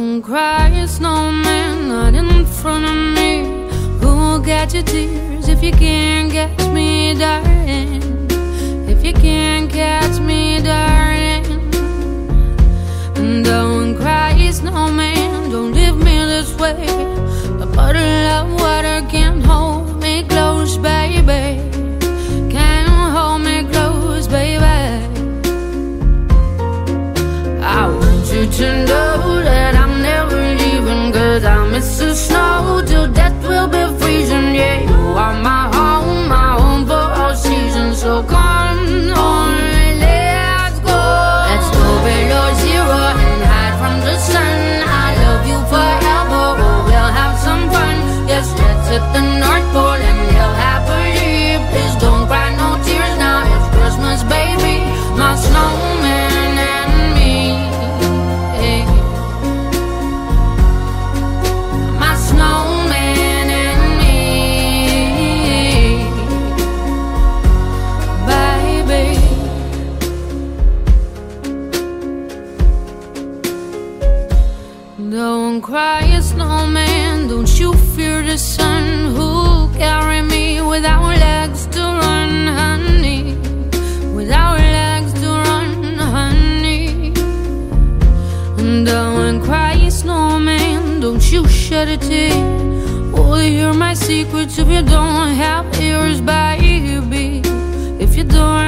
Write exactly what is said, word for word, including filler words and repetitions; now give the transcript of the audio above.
Don't cry, snowman, not in front of me. Who'll catch your tears if you can't catch me, darling? If you can't catch me, darling. Don't cry, snowman, don't leave me this way. A bottle of water can't hold me close, baby. Can't hold me close, baby. I want you to know that I'm never leaving, 'cause I miss the snow till death will be freezing. Yeah, you are my home, my home for all seasons. So come on, let's go. Let's go below zero and hide from the sun. I love you forever, oh, we'll have some fun. Yes, let's hit the North Pole and live happily. Please don't cry no tears now, it's Christmas, baby. My snowman and me, hey. My snowman and me, baby. Don't cry, snowman, don't you fear the sun. Who'll carry me without legs to run, honey? Without legs to run, honey. Don't cry, snowman, don't you shed a tear. Oh, hear my secrets if you don't have ears, baby. If you don't